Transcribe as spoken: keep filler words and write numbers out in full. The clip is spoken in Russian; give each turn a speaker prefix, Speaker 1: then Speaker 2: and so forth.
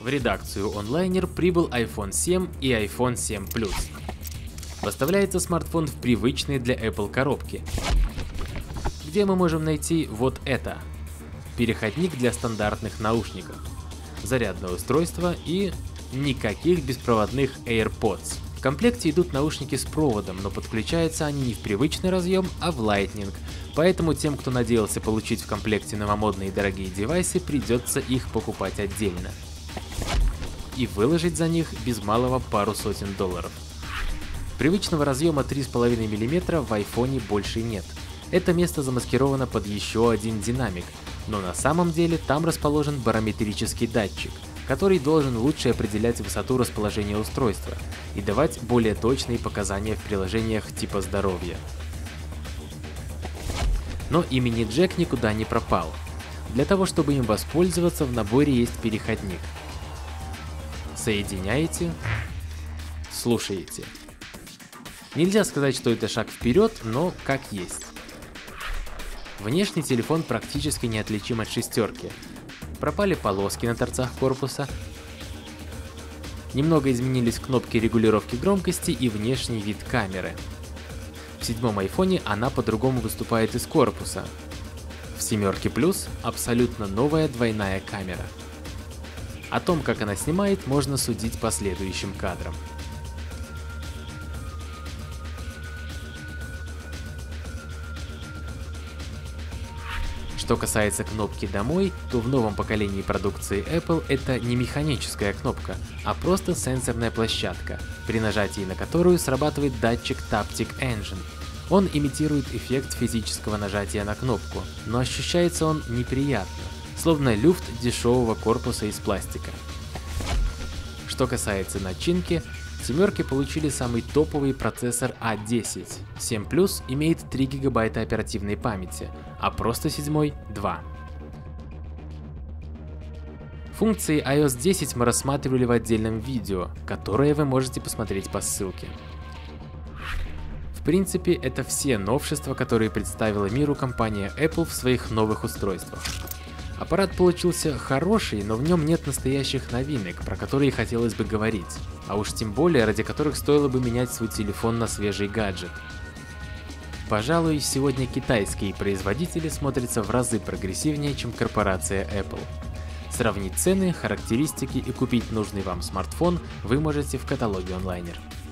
Speaker 1: В редакцию Onliner прибыл iPhone семь и iPhone семь плюс. Поставляется смартфон в привычной для Apple коробке, где мы можем найти вот это. Переходник для стандартных наушников, зарядное устройство и никаких беспроводных AirPods. В комплекте идут наушники с проводом, но подключаются они не в привычный разъем, а в Lightning, поэтому тем, кто надеялся получить в комплекте новомодные дорогие девайсы, придется их покупать отдельно. И выложить за них без малого пару сотен долларов. Привычного разъема три и пять миллиметра в iPhone больше нет. Это место замаскировано под еще один динамик, но на самом деле там расположен барометрический датчик, который должен лучше определять высоту расположения устройства и давать более точные показания в приложениях типа здоровья. Но и мини-джек никуда не пропал. Для того, чтобы им воспользоваться, в наборе есть переходник. Соединяете, слушаете. Нельзя сказать, что это шаг вперед, но как есть. Внешний телефон практически неотличим от шестерки. Пропали полоски на торцах корпуса. Немного изменились кнопки регулировки громкости и внешний вид камеры. В седьмом айфоне она по-другому выступает из корпуса. В семерке плюс абсолютно новая двойная камера. О том, как она снимает, можно судить по следующим кадрам. Что касается кнопки «Домой», то в новом поколении продукции Apple это не механическая кнопка, а просто сенсорная площадка, при нажатии на которую срабатывает датчик Taptic Engine. Он имитирует эффект физического нажатия на кнопку, но ощущается он неприятно, словно люфт дешевого корпуса из пластика. Что касается начинки, семерки получили самый топовый процессор а десять, семь плюс имеет три гигабайта оперативной памяти, а просто седьмой — два. Функции ай о эс десять мы рассматривали в отдельном видео, которое вы можете посмотреть по ссылке. В принципе, это все новшества, которые представила миру компания Apple в своих новых устройствах. Аппарат получился хороший, но в нем нет настоящих новинок, про которые хотелось бы говорить, а уж тем более ради которых стоило бы менять свой телефон на свежий гаджет. Пожалуй, сегодня китайские производители смотрятся в разы прогрессивнее, чем корпорация Apple. Сравнить цены, характеристики и купить нужный вам смартфон вы можете в каталоге Onliner.